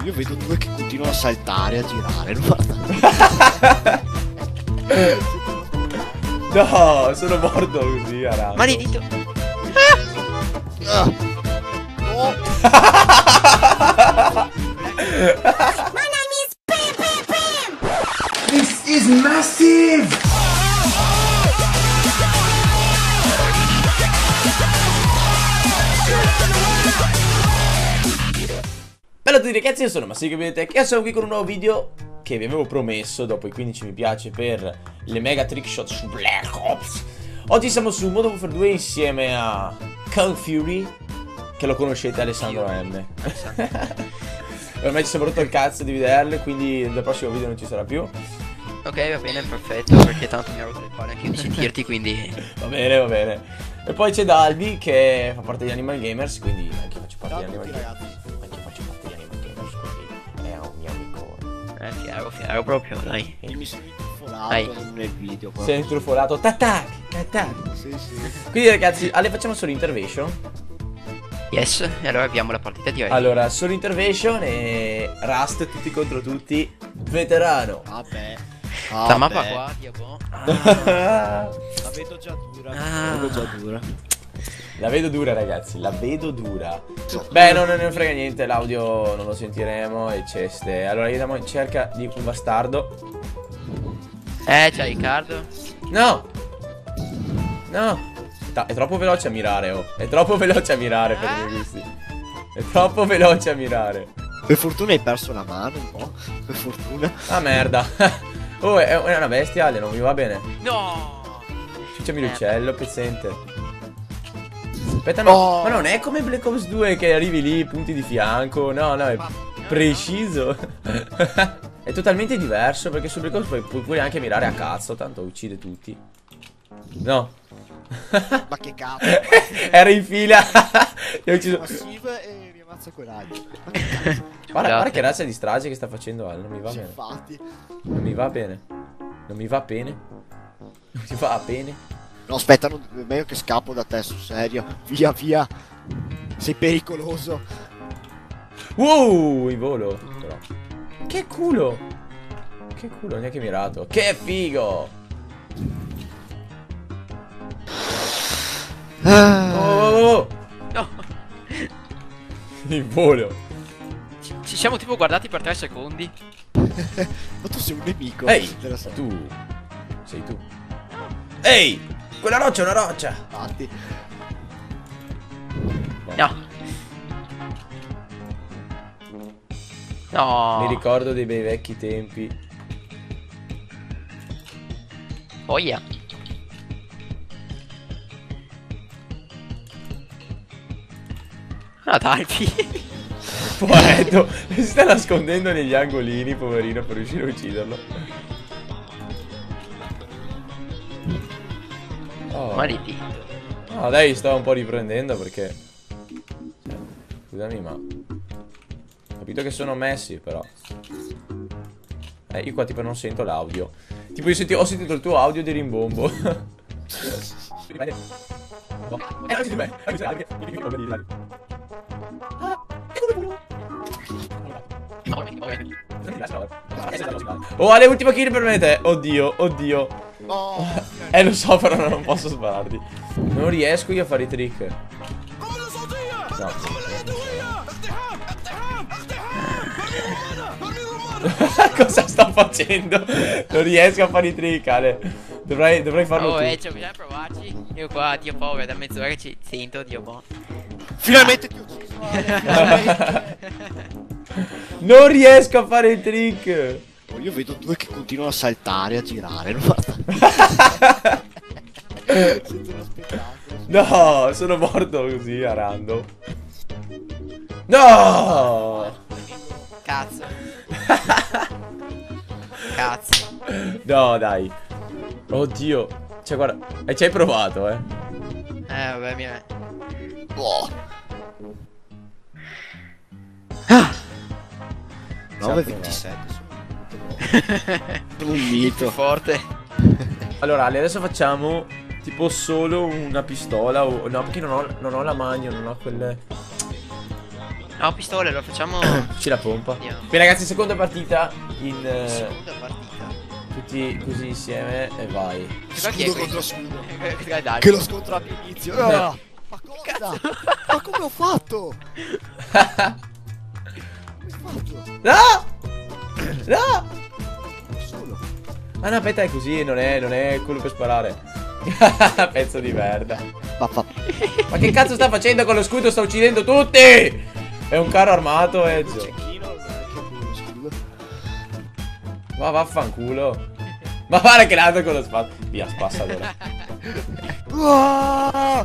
Io vedo due che continuano a saltare, a girare. Guarda. No, sono morto così, Arando. Maledetto. No. My name is Bam Bam Bam! This is massive! Bella a tutti ragazzi, io sono Massigabitech e sono qui con un nuovo video che vi avevo promesso dopo i 15 mi piace per le mega trickshot su Black Ops. Oggi siamo su Modern Warfare 2 insieme a Kung Fury, che lo conoscete, Alessandro M. Ormai ci siamo rotto il cazzo di vederle, quindi nel prossimo video non ci sarà più. Ok, va bene, perfetto, perché tanto mi ha rotto le palle anche io di sentirti, quindi... Va bene, va bene. E poi c'è Dalby che fa parte di Animal Gamers, quindi anche io faccio parte di Animal Gamers. Anche io faccio parte di Animal Gamers, quindi è un mio amico. Fiero proprio, dai. Io mi sono Dai. intrufolato nel video. Sei intrufolato. Tattac, tattac. Sì, sì. Quindi ragazzi, alle facciamo solo intervention. Yes, e allora abbiamo la partita di oggi. Allora, solo intervention e Rust tutti contro tutti. Veterano. Vabbè. Sta mappa qua, Dio boh. La vedo già dura. Ah. La vedo già dura. La vedo dura ragazzi, la vedo dura. Beh, non ne frega niente, l'audio non lo sentiremo e ceste. Allora andiamo in cerca di un bastardo. C'è Riccardo. No! No! È troppo veloce a mirare, oh. È troppo veloce a mirare per i miei gusti. È troppo veloce a mirare. Per fortuna hai perso la mano un po'. Per fortuna. Ah merda. Oh, è una bestia, Ale, non mi va bene. No! Cicciami l'uccello, pezzente. Aspetta, no, Oh. ma non è come Black Ops 2 che arrivi lì, punti di fianco. No, no, è preciso. È totalmente diverso perché su Black Ops puoi pure anche mirare a cazzo, tanto uccide tutti. No. Ma che cazzo. Era in fila. E ho ucciso. Massive e riammazza quell'aglio. Guarda che razza di strage che sta facendo Ale, non mi va bene. Infatti. Non mi va bene. Non mi va bene. Non mi va bene. No, aspetta, è meglio che scappo da te, sul serio. Via, via. Sei pericoloso. Wow, in volo. Però. Che culo. Che culo, neanche mirato. Che figo. Oh. No! In volo. Ci siamo tipo guardati per 3 secondi. Ma tu sei un nemico. Ehi, Te lo sai. tu. Sei tu. Ehi, quella roccia è una roccia. Infatti. No. No. Mi ricordo dei bei vecchi tempi. Boia. Ah, Dalby. Poveretto, si sta nascondendo negli angolini, poverino, per riuscire a ucciderlo. Oh. Maledetto. No, dai, stavo un po' riprendendo perché... Scusami, ma... Ho capito che sono messi, però... io qua tipo non sento l'audio. Tipo ho sentito il tuo audio di rimbombo. Oh, Ale, ultima kill per me e te. Oddio, oddio. Oh. Lo so, però non posso spararti. Non riesco io a fare i trick. No. Cosa sto facendo? Non riesco a fare i trick, Ale. Dovrei farlo tu. Cioè, bisogna provarci. Io qua, Dio povero, da mezz'ora che ci sento, Dio boh. Finalmente ti ho ucciso. Non riesco a fare i trick. Io vedo due che continuano a saltare, a girare. Guarda. Sento uno spettacolo. No, sono morto così a random. No! Cazzo. Cazzo. No, dai. Oddio. Cioè, guarda. E ci hai provato, eh. Vabbè, mia. Oh. Siamo 9,27. Sono un mito. Forte. Allora, Ale, adesso facciamo tipo solo una pistola o... No, perché non ho la magno, non ho quelle... No, pistole, lo facciamo. Ci la pompa. Andiamo. Beh ragazzi, seconda partita in Seconda partita. tutti così insieme e vai. Ma chi è Scudo questo? contro scudo. Dai. Che lo scontro all'inizio. Ah, ma cosa? Ma come ho fatto? Come ho fatto? No! No! Solo. Ah no, aspetta, è così, non è quello per sparare. Pezzo di merda. Ma che cazzo sta facendo con lo scudo? Sta uccidendo tutti! È un carro armato, Ezio. Cecchino, anche quello scudo. Ma vaffanculo. Ma guarda che l'altro con lo spazio. Via, spassa allora. Ah!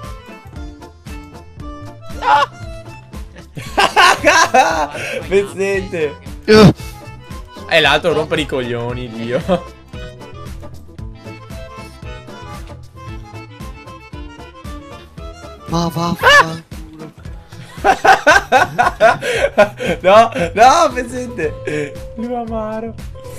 Pezzente. E l'altro rompere i coglioni, Dio. Ma vaffanculo. No, no, pezzente. Lui amaro.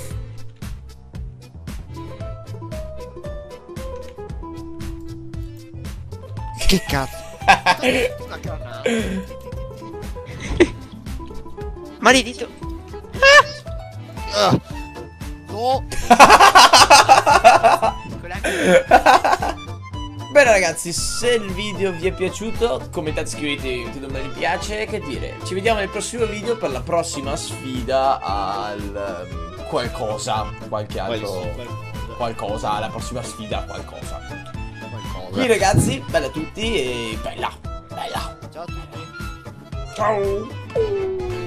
Che cazzo? Una granata. Maledito. Ah. No. Bene ragazzi, se il video vi è piaciuto, commentate, scrivete, mettete un bel mi piace, che dire. Ci vediamo nel prossimo video per la prossima sfida al qualcosa, qualche altro qualcosa, la prossima sfida a qualcosa. Quindi ragazzi, bella a tutti e bella, bella. Ciao a tutti. Ciao.